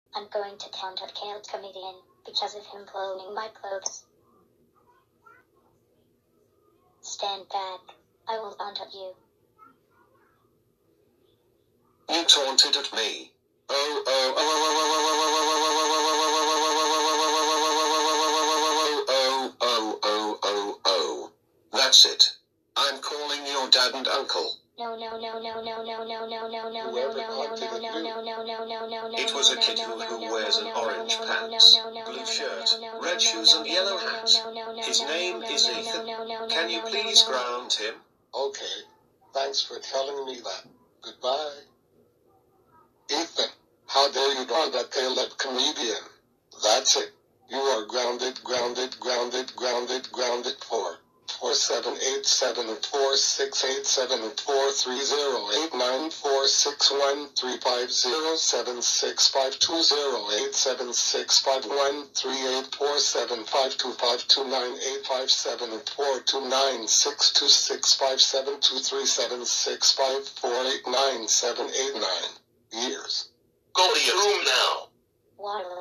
I'm going to contact Kale Comedian because of him cloning my clothes. Stand back. I will contact you. You taunted at me. That's it. I'm calling your dad and uncle. No. It was a kid who wears an orange pants, blue shirt, red shoes and yellow hat. His name is Ethan. Can you please ground him? Okay. Thanks for telling me that. Goodbye. Ethan, how dare you draw that tail-up comedian? That's it. You are grounded for 4787 and 4687 and 43089 4613507652082765138475258298527 and 4296265723765489789 years. Go to your room now. Water.